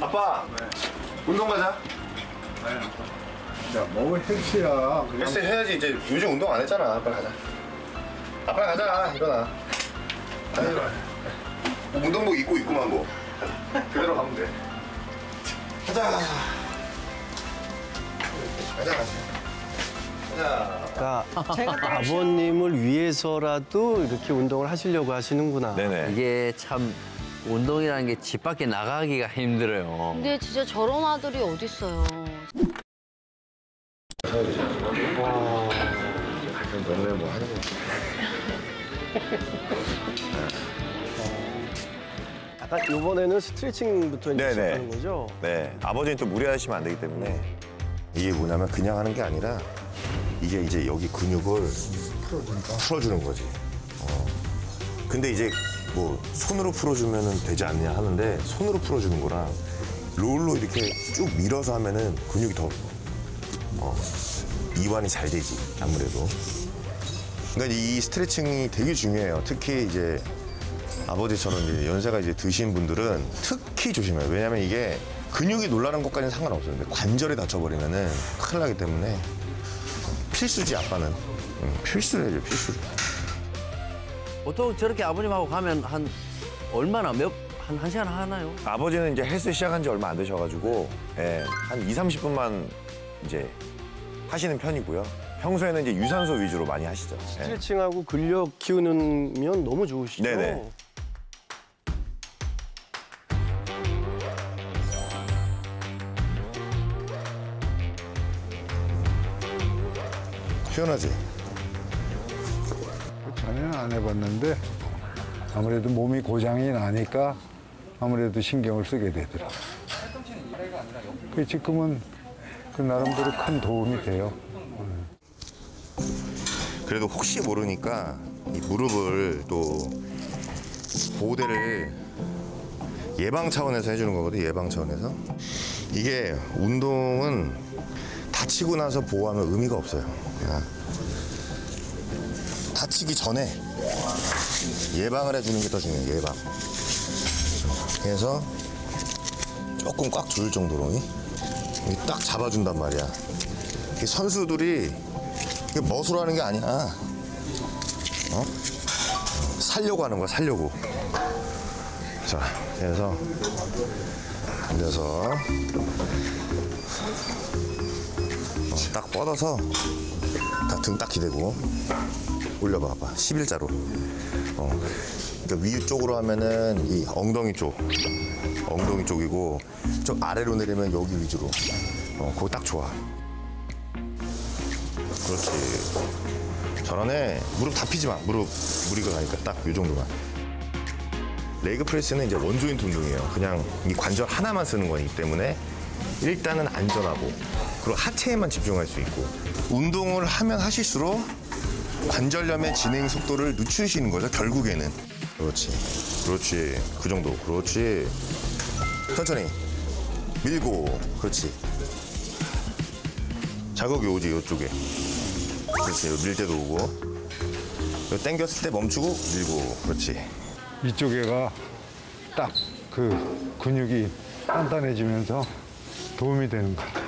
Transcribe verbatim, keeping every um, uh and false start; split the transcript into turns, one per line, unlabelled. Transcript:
아빠. 네. 운동 가자.
네. 야, 뭐 헬스야. 그냥...
헬스 해야지. 이제 요즘 운동 안 했잖아. 빨리 가자. 아빠 가자. 일어나. 아니, 뭐 운동복 입고 입고만 뭐. 그대로 가면 돼. 가자. 가자. 가자.
그러니까 아버님을 위해서라도 이렇게 운동을 하시려고 하시는구나.
네네.
이게 참 운동이라는 게 집 밖에 나가기가 힘들어요.
근데 진짜 저런 아들이 어딨어요.
와. 그럼 너네 뭐 하는 거야?
약간 이번에는 스트레칭부터 이제
네네.
시작하는 거죠?
네. 아버지는 또 무리하시면 안 되기 때문에.
이게 뭐냐면 그냥 하는 게 아니라 이게 이제 여기 근육을 풀어주는 거지. 어. 근데 이제 뭐 손으로 풀어주면 되지 않냐 하는데 손으로 풀어주는 거랑 롤로 이렇게 쭉 밀어서 하면은 근육이 더 어, 이완이 잘 되지 아무래도. 그러니까 이 스트레칭이 되게 중요해요. 특히 이제 아버지처럼 이제 연세가 이제 드신 분들은 특히 조심해요. 왜냐면 이게 근육이 놀라는 것까지는 상관없어요. 근데 관절이 다쳐버리면은 큰일 나기 때문에 필수지 아빠는. 응, 필수를 해줘 필수를.
보통 저렇게 아버님하고 가면 한 얼마나 몇, 한, 한 시간 하나요?
아버지는 이제 헬스 시작한 지 얼마 안 되셔가지고, 예, 한 이삼십 분만 이제 하시는 편이고요. 평소에는 이제 유산소 위주로 많이 하시죠. 예.
스트레칭하고 근력 키우면 너무 좋으시죠?
네네.
시원하지?
전에는 안 해봤는데 아무래도 몸이 고장이 나니까 아무래도 신경을 쓰게 되더라. 그 지금은 그 나름대로 큰 도움이 돼요.
그래도 혹시 모르니까 이 무릎을 또 보호대를 예방 차원에서 해주는 거거든. 예방 차원에서. 이게 운동은 다치고 나서 보호하면 의미가 없어요. 그냥 다치기 전에 예방을 해주는 게 더 중요해요. 예방. 그래서 조금 꽉 조일 정도로 딱 잡아준단 말이야. 선수들이 멋으로 하는 게 아니야. 어? 살려고 하는 거야, 살려고. 자, 그래서 앉아서 어, 딱 뻗어서 다 등 딱 기대고 올려봐, 봐봐. 십일자로. 어. 그러니까 위쪽으로 하면은 이 엉덩이 쪽, 엉덩이 쪽이고 좀 아래로 내리면 여기 위주로. 어, 그거 딱 좋아. 그렇지. 잘하네. 무릎 다 피지 마. 무릎 무리가 가니까 딱 이 정도만. 레그 프레스는 이제 원조인트 운동이에요. 그냥 이 관절 하나만 쓰는 거기 때문에 일단은 안전하고 그리고 하체에만 집중할 수 있고 운동을 하면 하실수록 관절염의 진행 속도를 늦추시는 거죠. 결국에는. 그렇지. 그렇지. 그 정도. 그렇지. 천천히. 밀고. 그렇지. 자극이 오지, 이쪽에. 그렇지. 밀 때도 오고. 당겼을 때 멈추고 밀고. 그렇지.
이쪽에가 딱 그 근육이 단단해지면서 도움이 되는 거야.